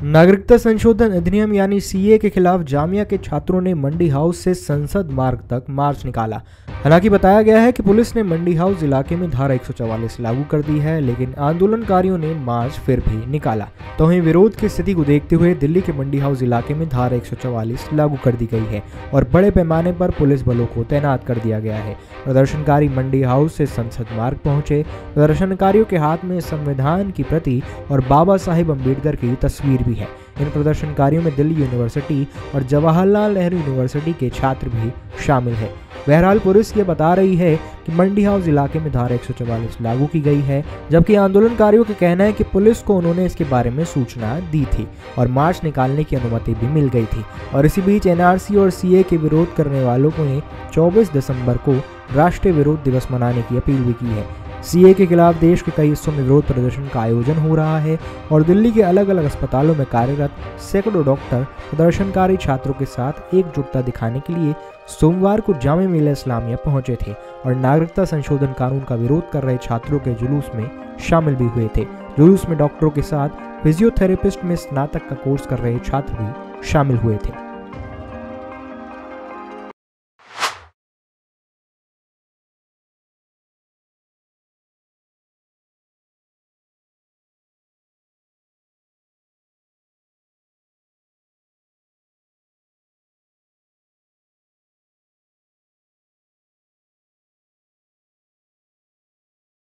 नागरिकता संशोधन अधिनियम यानी सीए के खिलाफ जामिया के छात्रों ने मंडी हाउस से संसद मार्ग तक मार्च निकाला। हालांकि बताया गया है कि पुलिस ने मंडी हाउस इलाके में धारा 144 लागू कर दी है, लेकिन आंदोलनकारियों ने मार्च फिर भी निकाला। तो वहीं विरोध की स्थिति को देखते हुए दिल्ली के मंडी हाउस इलाके में धारा 144 लागू कर दी गई है और बड़े पैमाने पर पुलिस बलों को तैनात कर दिया गया है। प्रदर्शनकारी मंडी हाउस से संसद मार्ग पहुंचे। प्रदर्शनकारियों के हाथ में संविधान की प्रति और बाबा साहेब अम्बेडकर की तस्वीर भी है। इन प्रदर्शनकारियों में दिल्ली यूनिवर्सिटी और जवाहरलाल नेहरू यूनिवर्सिटी के छात्र भी शामिल है। बहरहाल पुलिस ये बता रही है कि मंडी हाउस इलाके में धारा 144 लागू की गई है, जबकि आंदोलनकारियों का कहना है कि पुलिस को उन्होंने इसके बारे में सूचना दी थी और मार्च निकालने की अनुमति भी मिल गई थी। और इसी बीच एनआरसी और सीए के विरोध करने वालों ने 24 दिसंबर को राष्ट्रीय विरोध दिवस मनाने की अपील भी की है। सीए के खिलाफ देश के कई हिस्सों में विरोध प्रदर्शन का आयोजन हो रहा है और दिल्ली के अलग अलग अस्पतालों में कार्यरत सैकड़ों डॉक्टर प्रदर्शनकारी छात्रों के साथ एकजुटता दिखाने के लिए सोमवार को जामिया मिलिया इस्लामिया पहुंचे थे और नागरिकता संशोधन कानून का विरोध कर रहे छात्रों के जुलूस में शामिल भी हुए थे। जुलूस में डॉक्टरों के साथ फिजियोथेरेपिस्ट में स्नातक का कोर्स कर रहे छात्र भी शामिल हुए थे।